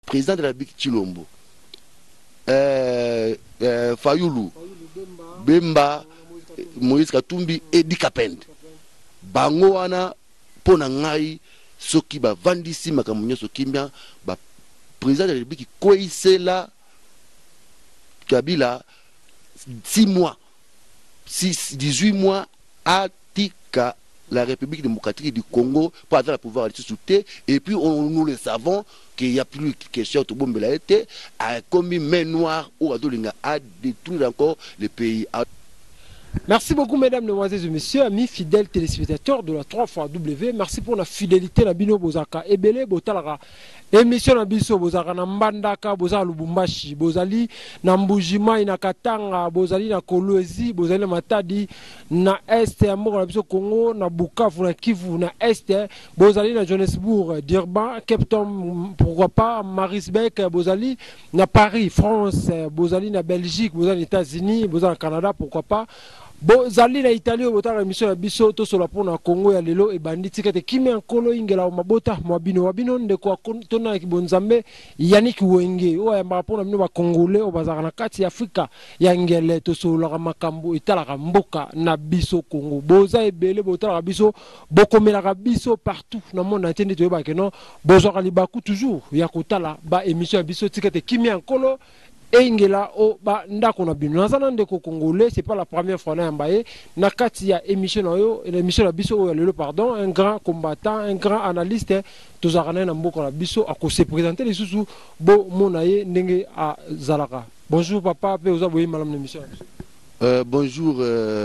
président de la République Chilombo, Fayulu, Bemba, Moïse Katumbi et Dikapend. Bango wana pona ngai soki ba vandisi makamunyo sokimia ba président de la République koisela Kabila 6 mois 18 mois à tika la République démocratique du Congo pour avoir le pouvoir à soutenir. Et puis nous le savons qu'il n'y a plus de question de bombe la été a commis main noire ou a détruire encore le pays. Merci beaucoup, mesdames, mesdemoiselles et messieurs, amis fidèles téléspectateurs de la 3xW. Merci pour la fidélité na bino bozaka. Ebele botalara. Émission na biso bozaka na Mbandaka, bozala Lubumbashi, bozali na Mbujima, na Katanga, bozali na Kolwezi, bozali na Matadi, na Est ya mboka na biso Congo, na Bukavu, na Kivu, na Est, bozali na Johannesburg, Durban, Cape Town, pourquoi pas, Marisbeck, bozali na Paris, France, bozali na Belgique, bozali na États-Unis, bozali na Canada, pourquoi pas. Bozali na Italie botala émission ya biso to sola pona Congo ya lelo e banditi kete kimi ankolo ingela mabota wabino ndeko tona kibonzambe Yannick Wenge o ya mapona mino ba Congolais o bazaka na kati ya Afrika ya ngele to sola makambo itala mboka na biso Congo boza ebele botala biso bokomela biso partout na monde entier to yeba keno bozaka libaku toujours ya kotala ba émission ya biso tikete kimi ankolo Engela o ba ndako na bino nazana ndeko Congolais, c'est pas la première fois na yambaye na kati ya émission na yo l'émission la biso ya lelo pardon, un grand combattant, un grand analyste tozakana na mboka na biso ako se présenter les sous bo monaye ndenge a zalaka. Bonjour papa pe oza boye malam na émission. Bonjour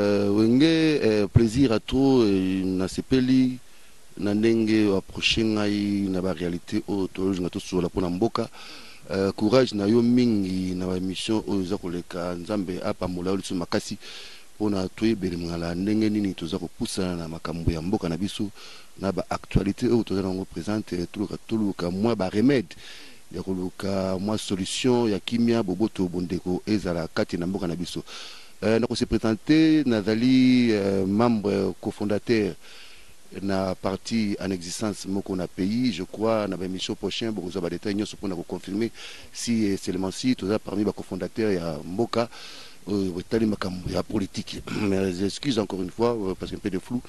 Wenge, plaisir à toi na sepeli na ndenge approcher ngai na ba réalité o to ngato sur la pona mboka. Courage na yo mingi na ba mission oza koleka nzambe apamola lisu makasi pona toye belimala ndenge nini toza kopusa na makambo ya mboka na biso na ba actualité o toza ngo présente tuluka moi ba remède ya koluka moi solution ya kimia boboto bondeko ezala kati na mboka na biso na ko se présenter nazali membre cofondateur na parti en existence moko na pays, je crois na ba émission prochain beaucoup za ba détails nyonso pour na confirmer si seulement si tous parmi ba cofondateurs ya mboka tali makambo ya politique. Mais j'excuse encore une fois parce qu'il y a un peu de flou.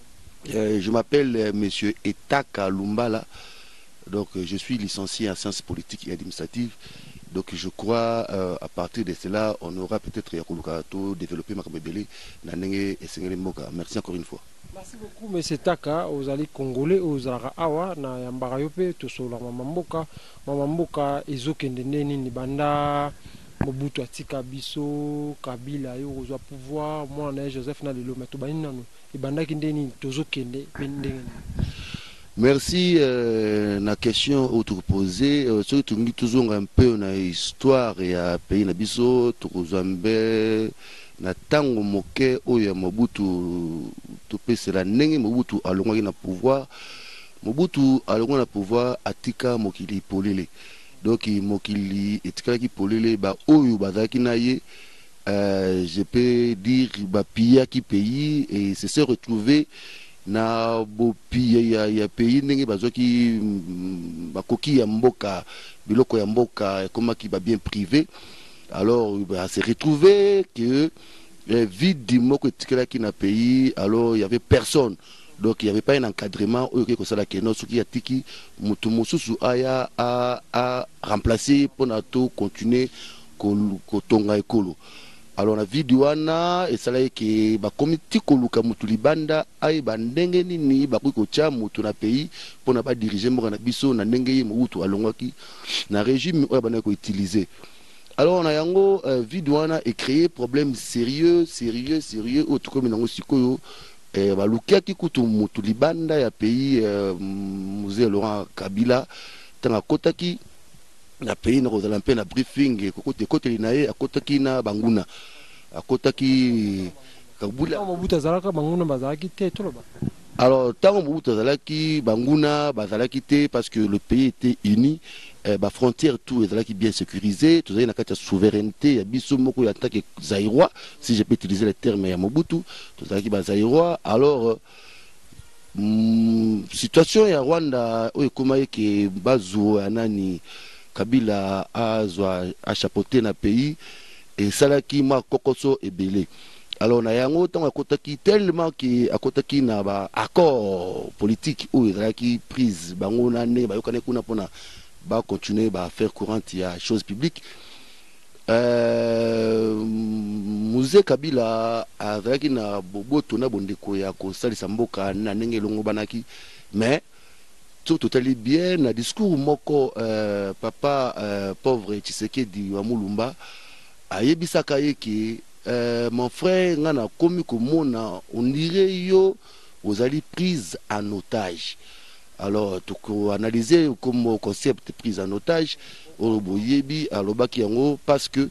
Je m'appelle monsieur Etaka Lumbala, donc je suis licencié en sciences politiques et administratives. Donc je crois à partir de cela on aura peut-être yakulukato développer makambo belé na ndenge esengeli mboka. Merci encore une fois. Merci beaucoup, M. Taka, aux alliés congolais, aux Awa, na Yambarayope, tout sur la Mamamboka, Ezokendeni, Nibanda, Mobutu Atika Biso, Kabila, yo, au pouvoir, moi, on est Joseph Nalelo, mais tout baninano, et Banda Kindeni, Tozokende, Pendeng. Merci, la question autoposée, surtout toujours un peu na histoire et à pays Nabiso, Tozambe. Na tango moke oya Mobutu topese la ndenge Mobutu alongwaki na pouvoir Mobutu alongwa na pouvoir atika mokili polele donc mokili etikaki polele ba oyo bazaki na ye je peux dire ba pilla qui pays et se retrouver na bo pilla ya pays ndenge bazoki bakoki ya mboka biloko ya mboka komaki ba bien privé. Alors, bah, s'est retrouvé que vide du mot que qui n'a pays, alors il n'y avait personne. Donc il n'y avait pas un encadrement que ça la ce qui a tiki mutumosusu aya a remplacé pour nato continuer kotonga ekolo. Alors la vie wana et ça là que ba comité koluka mutulibanda ay bandenge nini ba ko tia mutu na pays pour na pas diriger mo na biso na ndenge mutu alongwaki na régime oya bana ko utiliser. Alors on a yango vidouana et créé problème sérieux autre comme nango sikoyo balukia ki kutu mutu libanda ya pays musée Laurent Kabila tanga kotaki na pays na kozala mpe na briefing kote linaye akotaki na banguna akotaki kabula Mobutu azalaka banguna bazalaki te toloba. Alors tant Mobutu azalaki banguna bazalaki te parce que le pays était uni. Ba frontière tout est bien sécurisé, tout ça, la souveraineté, ya biso moko ya tant que Zaïrois, si je peux utiliser le terme ya Mobutu, tout ça qui ba Zaïrois. Alors situation ya Rwanda o ekoma ke bazo anani Kabila a chapeauté na pays et salaki ma kokoso ebele. Alors na yango tant akotaki tellement qui akotaki na ba accord politique ou ezalaki prise bango na ne ba yokane kuna pona ba continuer ba faire courante ya chose publique. Musée Kabila azalaki na boboto na bondeko ya kosalisa mboka na ndenge elongo banaki, mais tout totali bien na discours moko papa pauvre Tshisekedi wa Mulumba ayebisaka ye ki mon frère ngana komi komona on dirait yo ozali prise en otage. Alors to analyser comme concept prise en otage au boyebi alobaki yango parce que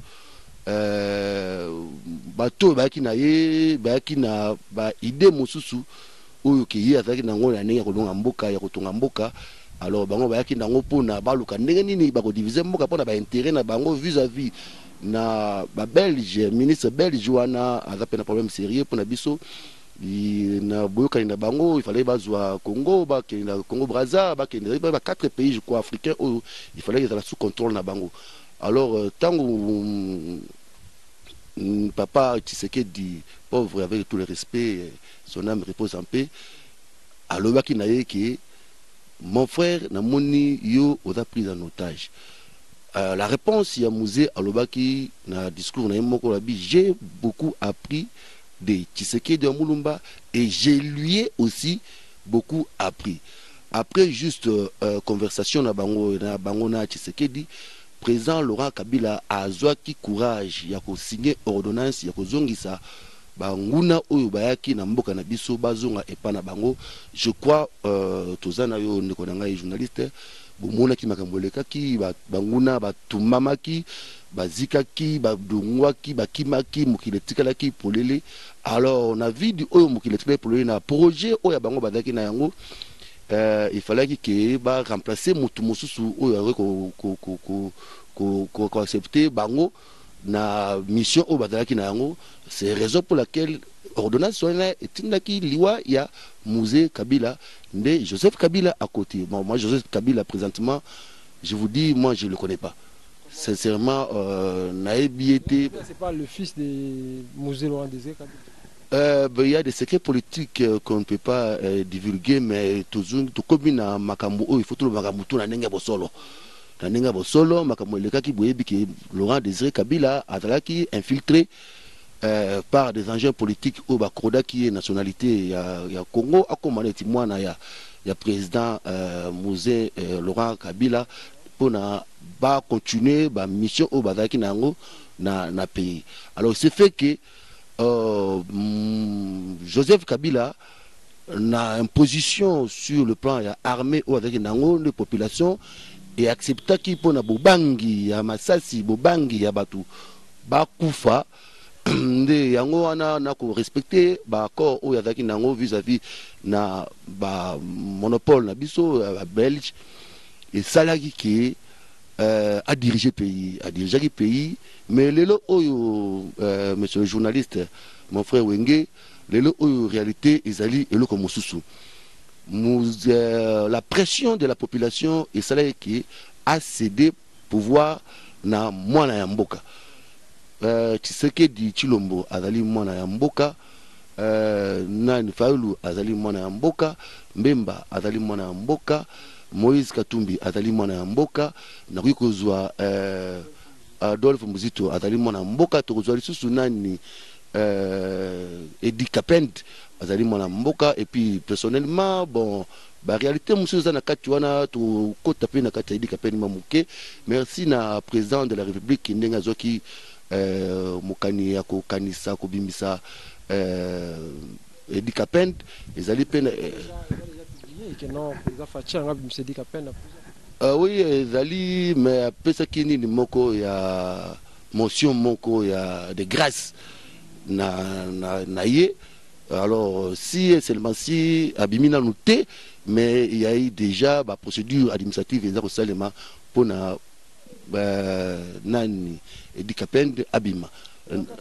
bato baki na ye baki na ba idée mosusu oyo ki ye azaki nango na ndenge ya kolonga mboka ya kotonga mboka. Alors bango bayaki nango mpona baluka ndenge nini bakodivize mboka mpona baintérêt na bango vis-à-vis na ba Belge, ministre belge wana aza pe na problème sérieux mpona biso na boyokani na bango. Il fallait bazwa Congo bakenda Congo Brazza bakenda ba 4 pays je crois africains oyo il fallait qu'ils soient sous contrôle na bango. Alors tango papa Tshisekedi pauvre avec tout le respect son âme repose en paix alobaki na ye ki mon frère namoni yo oza prise en otage. La réponse ya musée alobaki na discours na moko labi j'ai beaucoup appris de Tshisekedi de Mulumba et je lui ai aussi beaucoup appris. Après juste conversation na bango na Tshisekedi, président Laurent Kabila a zwaki courage ya ko signer ordonnance ya ko zongisa banguna oyo bayaki na mboka na biso bazonga epa na bango. Je crois tozana yo ndeko na ngai journaliste bomonaki makambo elekaki banguna batumamaki bazikaki badungwaki bakimaki mokili etikalaki polele. Alors on a vu du oyo mokili etikala polele na projet oyo bango bazaki na yango. Il fallait que ba remplacer mutu mosusu oyo ko accepter bango na mission au bazalaki na yango. C'est raison pour laquelle ordonnance soina etindaki liwa ya musée Kabila de Joseph Kabila à côté. Bon, moi Joseph Kabila présentement je vous dis moi je le connais pas sincèrement. Naebi était c'est pas le fils de musée Laurent Désiré Kabila. Il y a des secrets politiques qu'on ne peut pas divulguer, mais toujours tout comme na makambo il faut tout le makambo tout na nenga bosolo. Na nenga bosolo makambo le kaki boyebi ki Laurent Désiré Kabila azalaki infiltré par des engins politiques au Bakroda qui est nationalité ya Congo a commandé timwana ya président musée Laurent Kabila pour na ba continuer ba mission au bazaki nango na pays. Alors c'est fait que Joseph Kabila n'a une position sur le plan armé ou avec une population et accepta qui pour na bobangi ya masasi bobangi ya batu bakufa nde yango wana na ko respecter ba accord ou avec nango vis-à-vis na ba monopole na biso ba belge et salagi qui a dirigé le pays. Mais lelo oyo monsieur le journaliste mon frère Wenge lelo oyo réalité ezali eloko mosusu la pression de la population et salagi qui a cédé pouvoir na mwana ya mboka. Tshisekedi Chilombo azali mwana ya mboka, Nani Fayulu azali mwana ya mboka, Mbemba azali mwana ya mboka, Moïse Katumbi azali mwana ya mboka, nakuyi kozwa Adolphe Muzito azali mwana ya mboka, tokozwa lisusu nani Edi Kapend azali mwana ya mboka. Et puis personnellement bon ba réalité monsieur za na kati wana to kota pe na kati Edi Kapend mamuke. Merci na président de la République ndenga zoki mokani ya kokanisa kobimbisa Edi Kapend ezali pe oui ezali mais pesaki nini moko ya motion moko ya de grâce na ye. Alors si seulement si abimina noté mais il y a eu déjà la procédure administrative et ça pour na nani Edi Kapend abima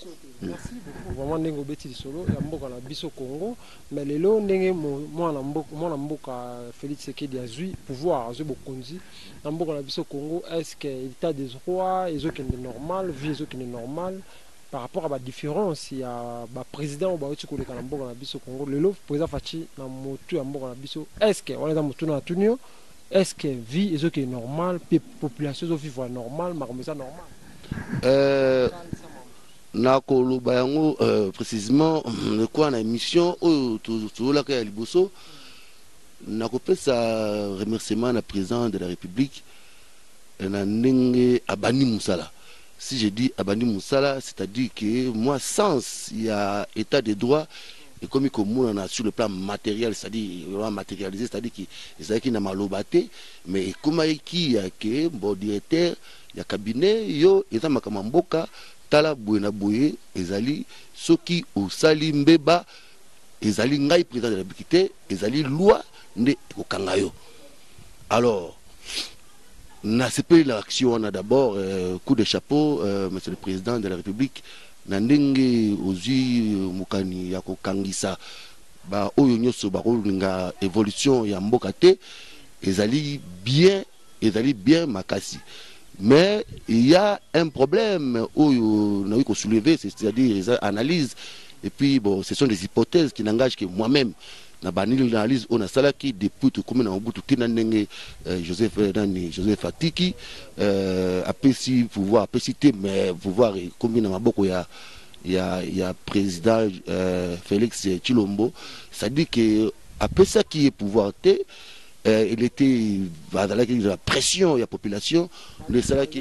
Merci beaucoup. Vraiment ndenge beti solo ya mboka na biso Congo, mais lelo ndenge mwana mboka Félix Tshisekedi azui pouvoir azui bokonzi na mboka na biso Congo, est-ce que l'état des droits ezokende normal, vie ezokende normal par rapport à la différence il y a ba président ba oti koleka na mboka na biso Congo lelo président fachi na motu ya mboka na biso, est-ce que on est dans motu na tunio, est-ce que vie ezokende normal, population zo vivre normal, makomeza normal na koloba yango précisément quoi na émission oyo tozolaka ya liboso na kopesa remerciement na président de la République na ndenge abani musala. Si je dis abani musala, c'est-à-dire que moi sans il y a état de droit et comme on a sur le plan matériel, c'est-à-dire matérialisé, c'est-à-dire qu'il y a malobate, mais comme il y a que bon directeur, il y a cabinet, yo et makamamboka tala buena boye ezali soki osali mbeba ezali ngai président de la République ezali loi nde kokangayo. Alors na CP l'action on a d'abord coup de chapeau monsieur le président de la République na ndenge ozwi mukani ya kokangisa ba oyo nyoso ba kolinga évolution ya mboka te ezali bien makasi. Mais il y a un problème où on a eu qu'on soulever, c'est-à-dire les analyses. Et puis, bon, ce sont des hypothèses qui n'engagent que moi-même. L'analyse, on a ça qui depuis tout comme on a beaucoup Joseph Atiki, après si pouvoir, après citer, mais pouvoir combien dans beaucoup il y a président Félix Tshilombo. Ça dit que après ça qui est pouvoir il était dans la pression de la population. Il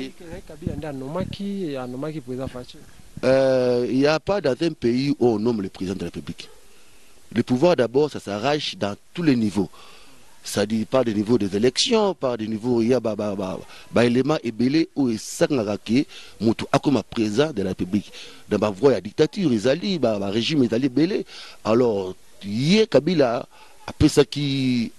n'y a pas dans un pays où on nomme le président de la République. Le pouvoir d'abord, ça s'arrache dans tous les niveaux. Ça dit pas des niveaux des élections, pas des niveaux, il y a élément ébélé où il s'engage comme président de la République. Dans la voie de la dictature, le régime est allé belé. Alors, il y a Kabila, après ça qui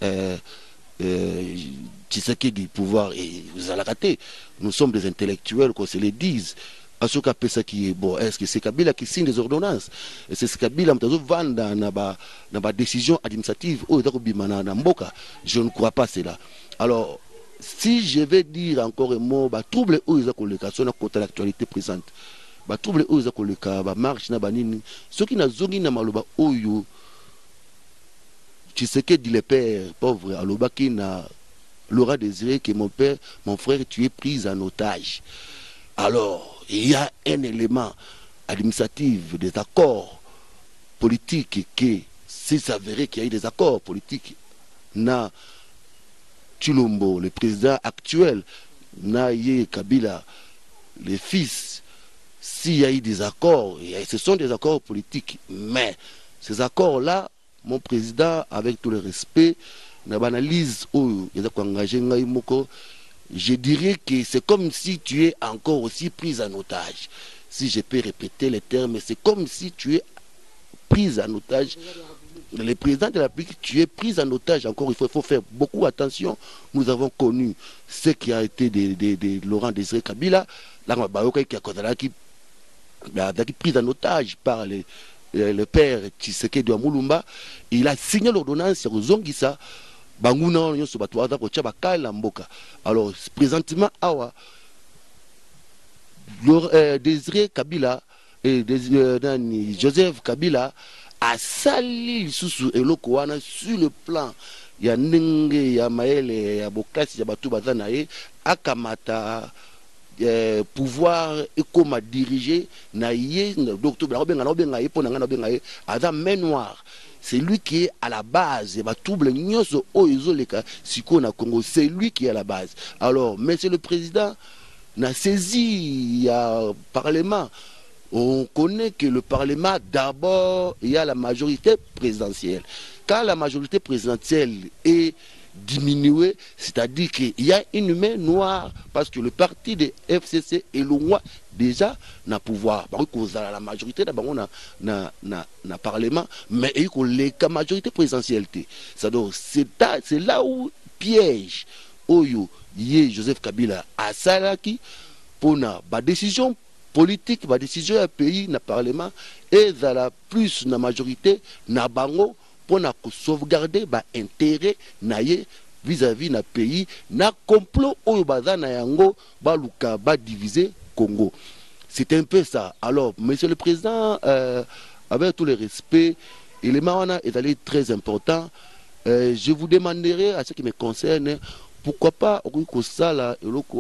Tshisekedi pouvoir et vous allez rater. Nous sommes des intellectuels, qu'on se le dise. À ce cas, ça qui est bon, est-ce que c'est Kabila qui signe des ordonnances? Et c'est Kabila qui va dans la décision administrative. Je ne crois pas cela. Alors, si je vais dire encore un mot, trouble où ils ont contre l'actualité présente. Trouble où ils ont le marche, ce qui n'a zongi na maloba oyo. Tshisekedi le père pauvre à l'Obakina l'aura désiré que mon frère, tu es pris en otage. Alors, il y a un élément administratif des accords politiques que s'il s'avérait qu'il y a eu des accords politiques, na Tshilombo, le président actuel, na Ye Kabila, le fils, s'il y a eu des accords, ce sont des accords politiques, mais ces accords-là, mon président, avec tout le respect, n'analyse où il a engagé, je dirais que c'est comme si tu es encore aussi pris en otage. Si je peux répéter les termes, c'est comme si tu es pris en otage. Le président de la République, tu es pris en otage. Encore, il faut faire beaucoup attention. Nous avons connu ce qui a été de Laurent Désiré Kabila, qui a été pris en otage par le père Tshisekedi de Mulumba. Il a signé l'ordonnance sur Zongisa. Alors, présentement, Désiré Kabila et Joseph Kabila a sali sous Elokoana sur le plan. Il y a Nenge, il y a Maël, il y a Bokassi, il y a Batou Bazanae, Akamata. Pouvoir et comment diriger main noire. C'est lui qui est à la base. C'est lui qui est à la base. Alors, monsieur le président n'a saisi le Parlement. On connaît que le Parlement, d'abord, il y a la majorité présidentielle. Quand la majorité présidentielle est diminué, c'est-à-dire qu'il y a une main noire parce que le parti de FCC est loin déjà n'a pouvoir. La majorité d'abord na parlement, mais il y a la majorité présidentielle. C'est là où piège Oyo Joseph Kabila a Salaki pour la décision politique ba décision ya pays na parlement et la plus na majorité na bango pour na sauvegarder ba intérêt na ye vis-à-vis na pays na complot oyo baza na yango ba luka ba diviser Congo. C'est un peu ça. Alors, monsieur le président, avec tout le respect, l'élément est allé très important. Je vous demanderai, à ce qui me concerne, pourquoi pas, au Sala,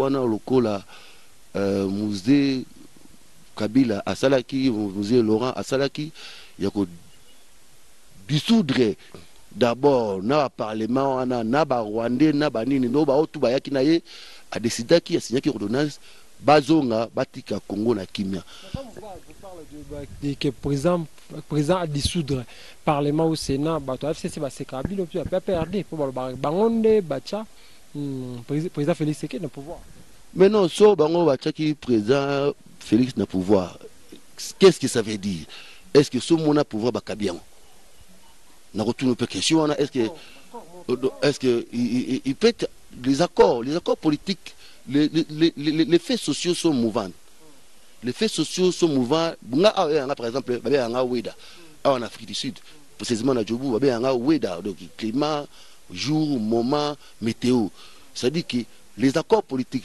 musée Kabila à Salaki, musée Laurent à Salaki, il y a que dissoudre d'abord, na parlement, na Rwandais, na Banini, no ba otu ba yakinaye, a décidé qu'il y a signé qui ordonnance. Bazonga batika Congo na kimia. Vous parlez de que président a dissoudre parlement au Sénat, bato FCC ba sekabilo puis a perdu pour bangonde bacha président Félix Tshisekedi na pouvoir. Mais non, so bango bacha qui président Félix na pouvoir. Qu'est-ce que ça veut dire? Est-ce que ce monde a pouvoir bakabian? Na retourne peu question, est-ce que il peut être les accords politiques. Les faits sociaux sont mouvants. Les faits sociaux sont mouvants. Par exemple, en Afrique du Sud, précisément à Djibouti, donc climat, jour, moment, météo. C'est-à-dire que les accords politiques,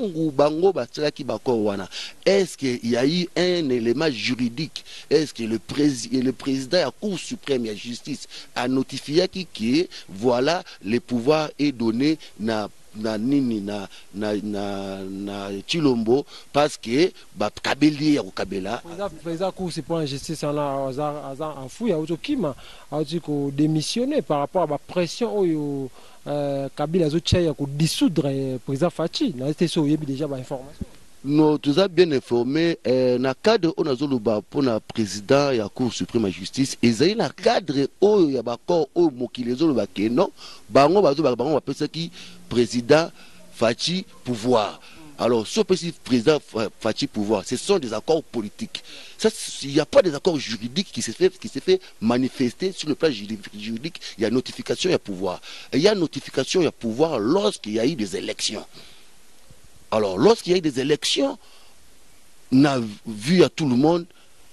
est-ce qu'il y a eu un élément juridique? Est-ce que le président de la Cour suprême de la justice a notifié que voilà, le pouvoir est donné na nini na Chilombo parce que Kabeli ya Kabela président Cour suprême de justice en fouille a autokima a dit que démissionner par rapport à la pression au Kabila zotia ko dissoudre président Fachi na c'était ça déjà ba information. Nous tous a bien informé na cadre on azoluba pour na président ya Cour suprême de justice ezali na cadre o ya bakor o mokili zoluba ke non bango bango ba pesa ki président Fachi pouvoir. Alors, ce président Fachi pouvoir, ce sont des accords politiques. Il n'y a pas des accords juridiques qui s'est fait manifester sur le plan juridique. Il y a notification, il y a pouvoir. Et il y a notification, il y a pouvoir lorsqu'il y a eu des élections. Alors, lorsqu'il y a eu des élections, on a vu à tout le monde,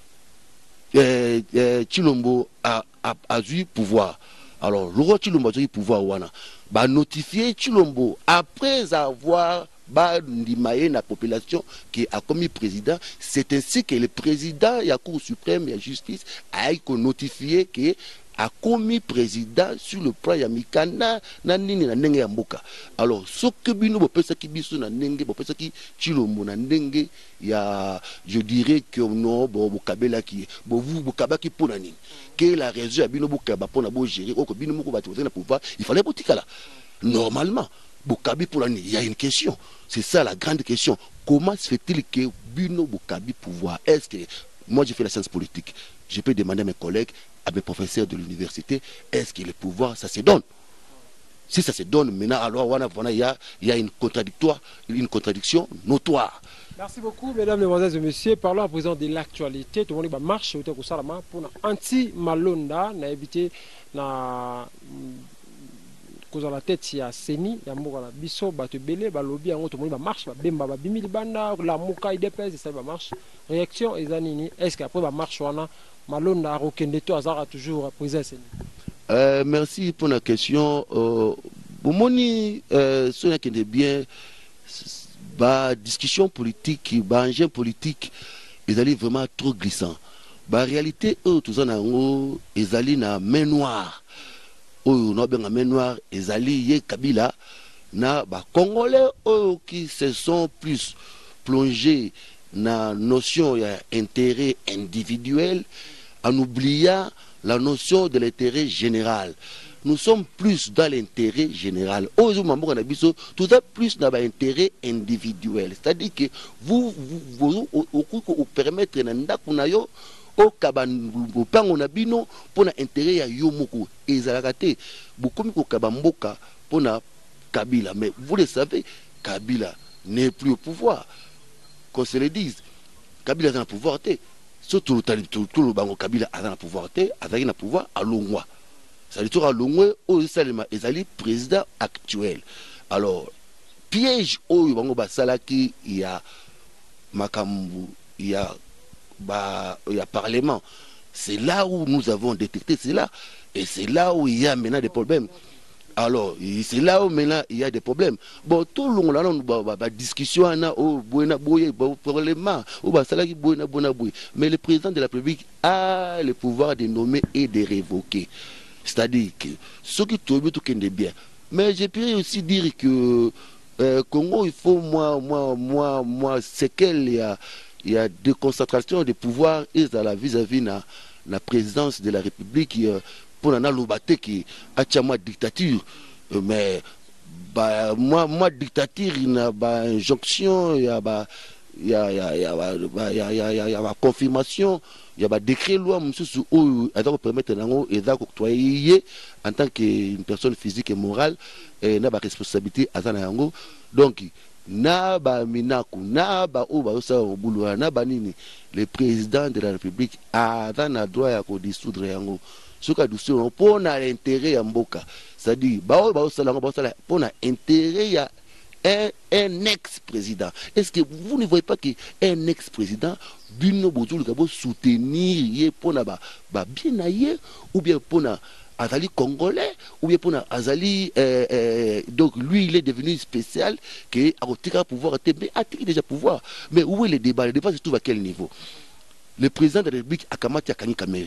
Chilombo a eu pouvoir. Alors, le roi Chilombo a eu pouvoir, bah notifier Chilombo après avoir ndimaye la population qui a commis président. C'est ainsi que le président de la Cour suprême de la justice a notifié que a commis président sur le plan ya mikana na nini na ndenge ya mboka. Alors ce que bino bopesa ki biso na ndenge bopesa ki Chilombo na ndenge ya, je dirais que non bokabela ki vous bokabaki pona nini que la raison ya bino bokaba pona bo gérer ko bino moko batu na pouvoir il fallait botikala normalement bokabi pour il y a une question, c'est ça la grande question. Comment se fait-il que bino bokabi pouvoir? Est-ce que moi j'ai fait la science politique, je peux demander à mes collègues, à mes professeurs de l'université, est-ce que le pouvoir ça se donne? Si ça se donne maintenant, alors il y a une contradiction notoire. Merci beaucoup, mesdames, mesdemoiselles et messieurs. Parlons à présent de l'actualité. Tout le monde marche pour anti-Malonda, na éviter na cause la tête ya Seni ya mboka biso bato belé ba lobby yango to moni ba marche ba bemba ba bimili banda la muka IDPS ça ba marche réaction ezanini est-ce qu'après ba marche wana Malonda rokende to azara toujours président Seni. Merci pour la question. Bomoni ce qui est bien ba discussion politique ba enjeu politique ezali vraiment trop glissant. Ba réalité tout ça na ngo ezali na main noire. Oyo na benga main noire ezali ye Kabila na ba Congolais qui se sont plus plongés na notion ya intérêt individuel en oubliant la notion de l'intérêt général. Nous sommes plus dans l'intérêt général. Oyo mambo na biso tout ça plus dans l'intérêt individuel. C'est-à-dire que vous permettre na ndako na yo au kabango na bino pour intérêt ya yo moko ezalaka te bokomi ko kabamboka pour Kabila, mais vous le savez Kabila n'est plus au pouvoir, qu'on se le dise. Kabila est dans le pouvoir te surtout tout le bango Kabila a dans le pouvoir te azali na pouvoir à Longwa, ça dit tout à Longwa au Salema ezali président actuel. Alors piège oyo bango basalaki ya makambu il y a parlement. C'est là où nous avons détecté cela. Et c'est là où il y a maintenant des problèmes. Alors, c'est là où maintenant il y a des problèmes. Bon, tout le monde, là, on a une discussion, mais le président de la République a le pouvoir de nommer et de révoquer. C'est-à-dire que ce qui tourne tout est bien. Mais je peux aussi dire que Congo, il faut, c'est qu'il y a déconcentration de pouvoir vis-à-vis de la présidence de la République. Pour la lobate qui a une dictature, mais moi dictature il y a une injonction, il y a une confirmation, il y a un décret loi où il doit permettre d'octroyer en tant qu'une personne physique et morale et n'a pas responsabilité à ça. Donc na ba minaku na ba oba osa obulwa na ba nini le président de la République a un droit à dissoudre yango. Ce qui a pour l'intérêt à Mboka, c'est-à-dire, pour l'intérêt, il y a un ex-président. Est-ce que vous ne voyez pas qu'un ex-président, Bino Bozou, soutenir pour bien ailleurs, ou bien pour Azali congolais, ou bien pour Azali, donc lui il est devenu spécial, qui a pouvoir, mais a-t-il déjà pouvoir? Mais où est le débat? Le débat se trouve à quel niveau? Le président de la République a Kamati Akani Kamere.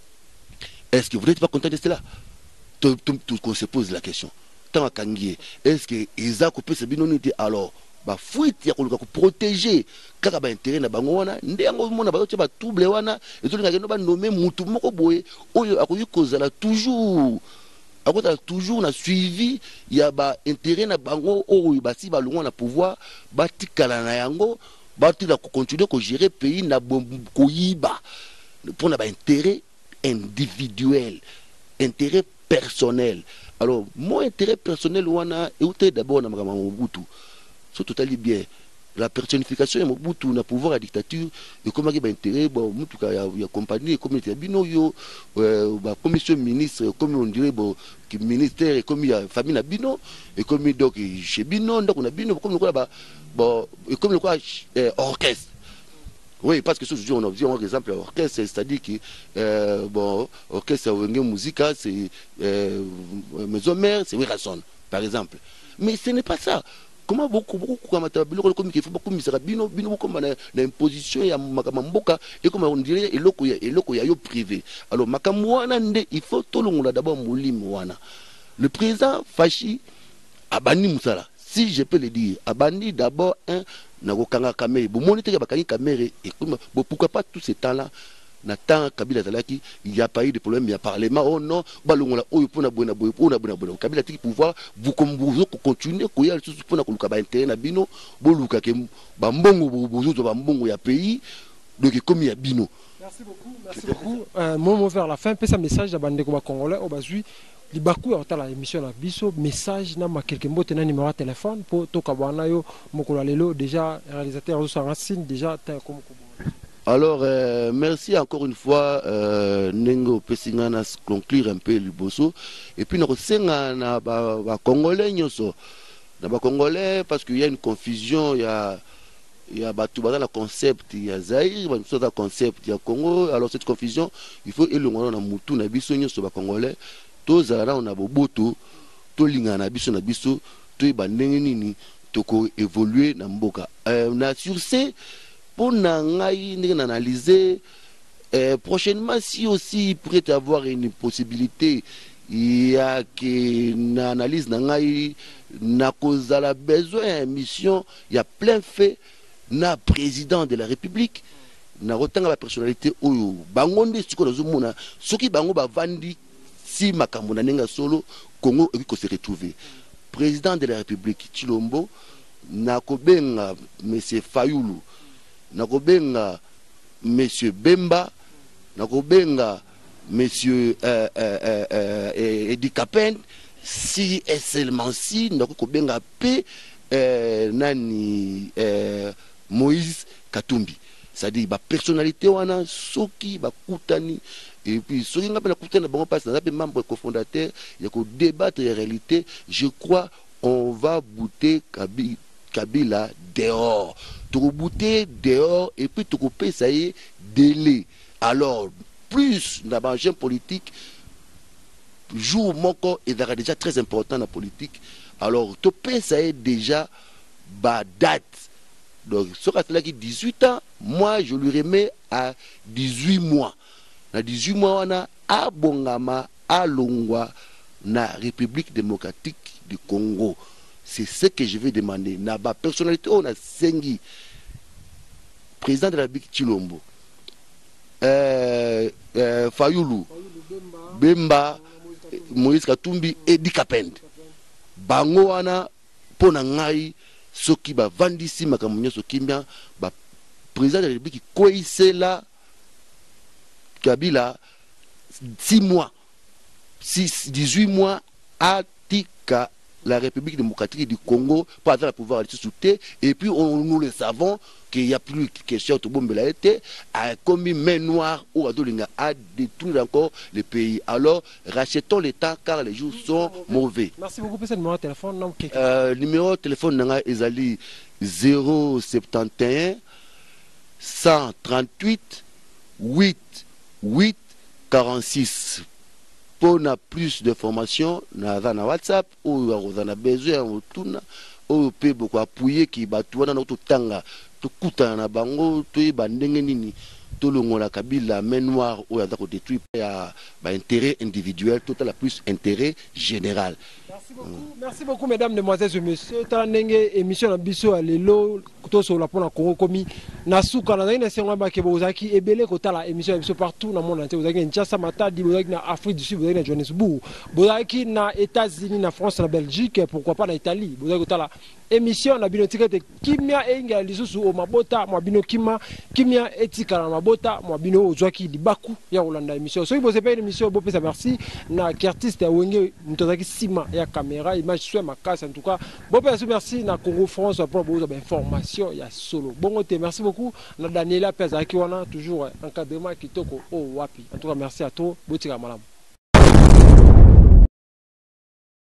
Est-ce que vous n'êtes pas content de cela? Tout qu'on se pose la question. Tant à Kangié, est-ce que Isaac peut se binoniter alors? Bah, fuite, il y a protéger. Car il y a intérêt à Bangoana, Ndéango, ba tout blewana, et tout le monde va nommer Moutoumoko Boé, Oyo, à cause de toujours. À cause de toujours, on a suivi, il y a intérêt à Bango, Oyo, si Balou, on a pouvoir, Batikala Nayango, Batika continuer à gérer le pays, na Koyiba, pour un intérêt individuel, intérêt personnel. Alors, mon intérêt personnel, est d'abord dans Mobutu. C'est totalement bien. La personnification de Mobutu, na pouvoir à la dictature, et comment il y a intérêt, il y a compagnie, comme il y a bino, commission ministre, comme on dirait, ministère, et comme il y a famille na bino, et comme donc chez bino, donc on a bino, comme et comme orchestre. Oui, parce que ce jour, on a vu un exemple orchestre, c'est-à-dire que, orchestre, musique, c'est Maison Mère, c'est Wirason, par exemple. Mais ce n'est pas ça. Comment beaucoup, comme il faut beaucoup bino, comme l'imposition, il y a Makamboka, et comme on dirait, et il y a privé. Alors, Makamouana, il faut tout le monde d'abord moulir Mouana. Le président Fachi, Abani Moussala, si je peux le dire, Abani d'abord un. Pourquoi pas tous ces temps-là, Kabila Zalaki, il n'y a pas eu de problème, il y a parlement, oh non, Kabila qui pouvoir, vous continuez, pour bino, pays, donc comme il y a bino. Merci beaucoup, merci beaucoup. Mon vers la fin, un message à Bandeko Congolais, au Bazui. Libaku ya la émission la biso message na ma quelques mots tena numéro de téléphone pour to kabana yo mokolo lelo déjà réalisateur zo racine déjà comme. Alors merci encore une fois Nengo Pesingana conclure un peu le bosso et puis nous senga na ba congolais nyoso na ba congolais parce qu'il y a une confusion il y a batu dans le concept il y a Zaïre dans le concept il y a Congo alors cette confusion il faut élongona na mutu na biso nyoso ba congolais tous on a boboto to linga na biso to ba ndenge nini to ko évoluer na mboka na sur ce pour ngai ndenge analyser prochainement si aussi il pourrait y avoir une possibilité il y a que analyse na ngai na cause la besoin mission il y a plein fait na président de la République na rotanga la personnalité oyo bango nde siko nazomona soki bango bavandi si makambo na nenga solo Congo eko se retrouver président de la République Chilombo nakobenga monsieur Fayulu nakobenga monsieur Bemba nakobenga monsieur Edi Kapen si et seulement si nakobenga pe nani Moïse Katumbi c'est-à-dire ba personnalité wana soki ba kutani et puis soki ngapela kutana bango passe na membre cofondateur il y a ko débattre la réalité je crois on va bouter Kabila dehors. Tokobouter dehors et puis tokopé ça y est délai. Alors, plus dans la jeune politique, jour mon corps est déjà très important dans la politique. Alors, topé ça y est déjà date. Donc, ce qui a 18 ans, moi je lui remets à 18 mois. Dans 18 mois, on a à Bongama, à Longwa, na République démocratique du Congo. C'est ce que je vais demander. Na ba personnalité, on a Sengi, président de la République Chilombo, Fayoulou, Bemba, Moïse Katumbi, Edi Kapend. Bango wana pona ngai soki ba vandisi makamunyo soki bien ba président de la République koise la Kabila 6 mois 18 mois à tika la République démocratique du Congo pour avoir le pouvoir de soutenir. Et puis nous le savons qu'il n'y a plus de question de Bombela été a commis main noire ou a détruire encore le pays. Alors rachetons l'État car les jours sont mauvais. Merci beaucoup pour ce numéro de téléphone. Numéro de téléphone nanga ezali 071 138 8 8 46. Pour plus d'informations, na WhatsApp ou na besoin ou tuna ou peut beaucoup appuyer qui batouana notre tanga to kuta na bango to bandenge nini to longola Kabila main noire ou yada ko détruire ya intérêt individuel tout à la plus intérêt général. Merci beaucoup mesdames, demoiselles et messieurs. Tanenge émission na biso à lelo to sur la pona Congo komi na suka na ina senga ba ke bozaki ebele kota la émission biso partout na monde entier. Bozaki Kinshasa, Matadi, bozaki na Afrique du Sud, bozaki na Johannesburg, bozaki na États-Unis, na France, na Belgique, pourquoi pas na Italie. Bozaki kota la émission na binotika te kimia enga lisusu o mabota mwa bino kimia etika na mabota mwa bino ozwaki libaku ya Holanda émission. Soki bosepa émission bo pesa merci na artiste ya wenge mtozaki sima ya caméra image soit ma casse en tout cas bon merci na Congo France pour vos informations ya solo bongo te merci beaucoup na Daniela Pezaki wana toujours encadrement kitoko o wapi en tout cas merci à toi botika malamu.